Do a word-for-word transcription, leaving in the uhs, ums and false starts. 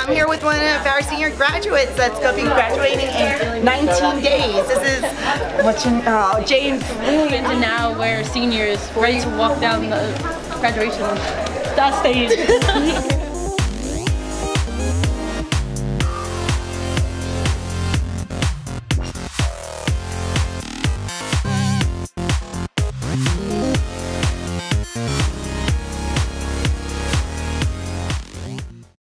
I'm here with one of our senior graduates that's going to be graduating in nineteen days. This is, what's your, oh, Jane. And now we're seniors, ready to walk down the graduation that stage.